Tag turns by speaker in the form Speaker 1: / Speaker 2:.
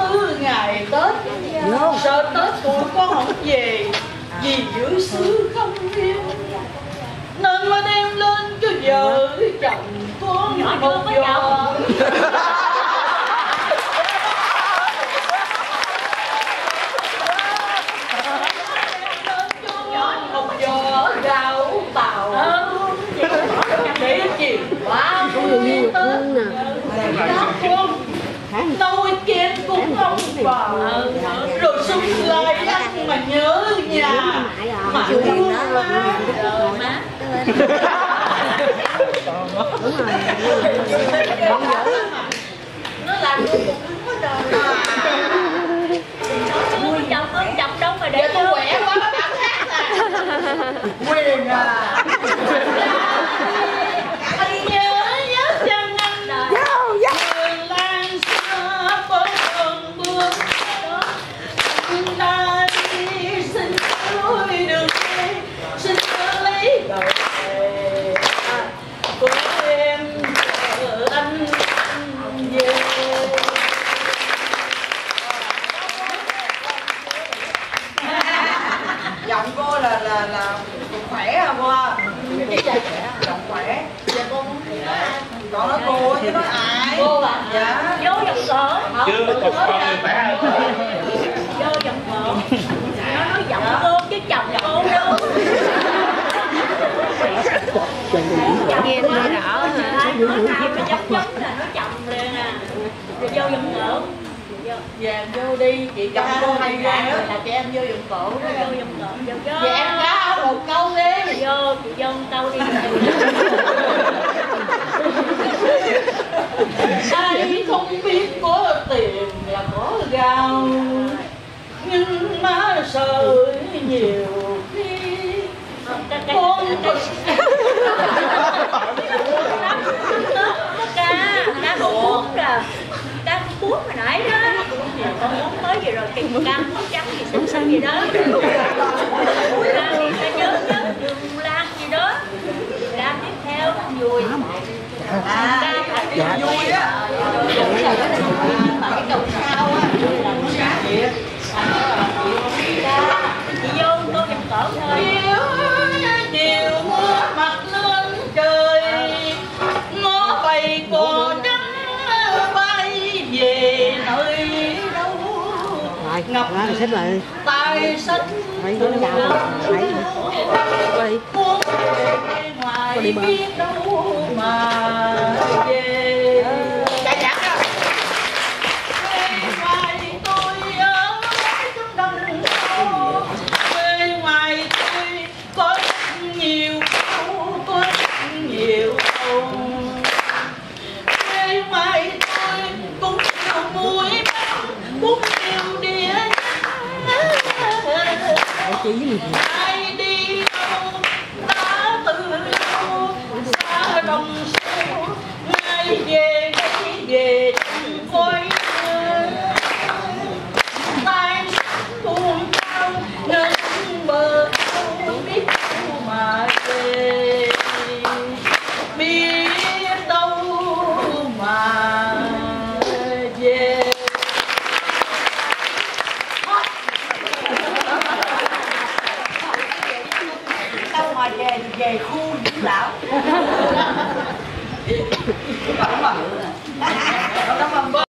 Speaker 1: ngày Tết. Sợ Tết tụi con không về, vì giữ xứ không yêu, nên mới đem lên cho vợ chồng con một giò. Một giò gạo tàu để chìm qua Tết. Nồi chén cũng không vào, rồi xuân lại ăn mà nhớ nhà mà thương má. Nó làm được một quá trời mà chồng đâu mà để tôi khỏe quá nó cảm giác à. Quyền à. Giọng cô là khỏe à cô à? Giọng khỏe. Dạ con nói cô chứ nói ai? Cô à? Dạ. Vô giọng cỡ. Chưa chụp con người khỏe hơn. Vô giọng cỡ. Nó nói giọng cô chứ chồng cô đâu. Nghe nó rõ hả? Nói ai mà giống là nó chồng liền à. Rồi vô giọng cỡ. Dạ vô đi, chị cầm cô hay ghê là chị em vô giùm cổ. Vô giùm cổ, vô. Dạ em cá một câu đi. Vô, chị vô một câu đi. Ai không biết có tiền là có gạo, nhưng má sợ nhiều khi con cá cuốn rồi. Cá cuốn hồi nãy đó. Con muốn tới gì rồi, kim cam, trắng gì xinh xinh gì đó. Ra đi ta nhớ đường lan gì đó. Ra tiếp theo vui. Dạ vui á. Mà cái cầu sao á là nó giá thiệt. Chị vô cô dùm cỡ thôi. Chiều mưa mặt lên trời, nó bay cò trắng bay về nơi đâu. Ngập tay sách ngoài biết đâu mà về. Ngoài tôi ở trong đồng sâu, quê ngoài tôi có nhiều câu, có nhiều câu. Quê ngoài tôi cũng nhiều muối mắm, cũng nhiều đĩa. Ai đi đâu đã từ lâu xa đồng sâu, ngay về đây về trong khói tay buồn cao nên bờ không biết đâu mà về, biết đâu mà về. Đâu mà về khu dưỡng lão.